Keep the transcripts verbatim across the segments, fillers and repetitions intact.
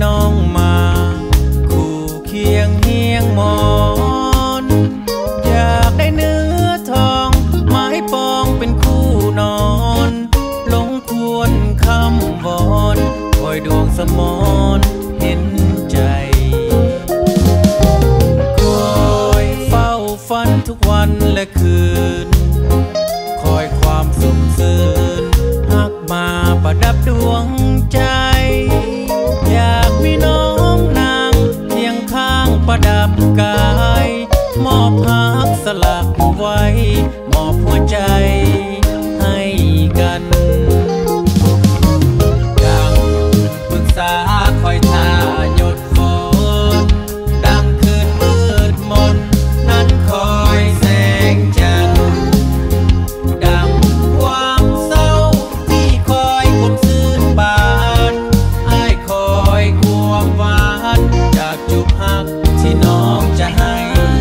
น้องมาคู่เคียงเฮียงมอนอยากได้เนื้อทองไม้ปองเป็นคู่นอนลงควรคำวอนคอยดวงสมอนเห็นใจคอยเฝ้าฝันทุกวันและคืนคอยความสุขซื่นหักมาประดับดวงใจอยากมีน้องนางเคียงข้างประดับกายมอบหักสลักไว้มอบหัวใจให้กันดังปรึกษาคอยท่าหยดฝนดังคืนมืดมนนั้นคอยแสงจันทร์ดังความเศร้าที่คอยความซื่นบานอ้ายคอยความหวานจากจุบหักที่น้องจะให้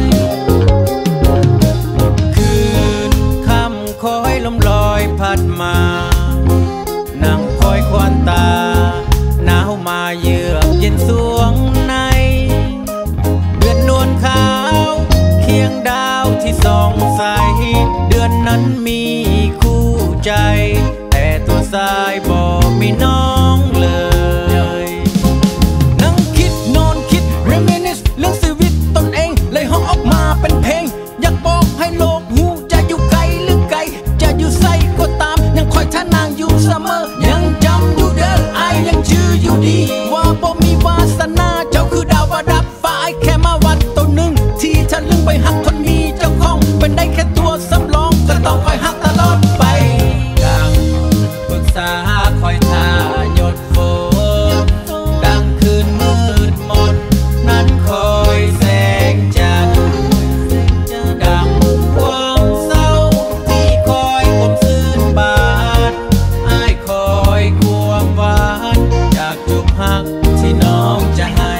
คืนค่ำคอยลมลอยพัดมานั่งคอยควันตาหนาวมาเยือกเย็นสวงในเดือนนวลขาวเคียงดาวที่ส่องใสเดือนนั้นมีคู่ใจแต่ตัวสายบอกมีน้องเลยนั่งคิดนอนคิด reminisce เรื่องชีวิตตนเองเลยห้องออกมาเป็นเพลงอยากบอกให้โลกหูจะอยู่ไกลหรือไกลจะอยู่ไสก็ตามยังคอยท่านางอยู่เสมอยังจำอยู่เด้อไอยังชื่ออยู่ดีว่าบ่มีวาสนาเจ้าคือดาวประดับฟ้าไอแค่มาวันตัวหนึ่งที่ทะลึงไปหักคนมีเจ้าของเป็นได้แค่ตัวสำรองก็ต้องคอยหักตลอดไปดังปรึกษาคอยท่าหยดฝนดังคืนมืดมนนั้นคอยแสงจันทร์ดังความเศร้าที่คอยความซื่นบานอ้ายคอยความหวานจากจุบหักที่น้องจะให้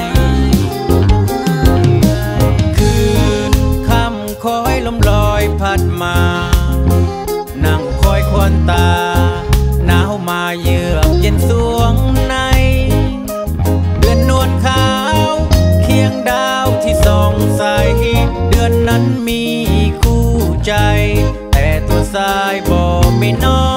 คืนค่ำคอยลมลอยพัดมานั่งคอยควันตาหนาวมาเยือกเย็นสวงในเดือนนวลขาวเคียงดาวที่ส่องใสเดือนนั้นมีคู่ใจแต่ตัวสายบอกมีน้อง